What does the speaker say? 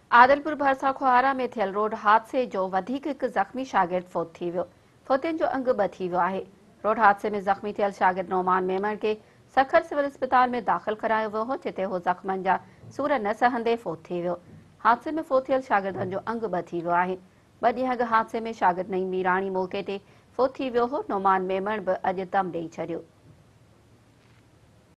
आदलपुर भरसा खुआरा में थियल रोड हादसे जो वधीक हिकु ज़ख़्मी शागिर्द फोत थी वियो। फोतियुनि जो अंग ॿ थी वियो आहे। रोड हादसे में ज़ख़्मी थियल शागिर्द नौमान मेमण खे सखर सिविल अस्पताल में दाख़िल करायो वियो हो, जिते हो ज़ख़्मनि जा सूर न सहंदे फोत थी वियो। हादसे में फोत थियल शागिर्दनि जो अंग ॿ थी वियो आहे। 2 ॾींहं अॻु हादसे में शागिर्द नईं मीराणी मौक़े ते फोत थी वियो हो। नौमान मेमण बि अॼु दम ॾेई छॾियो।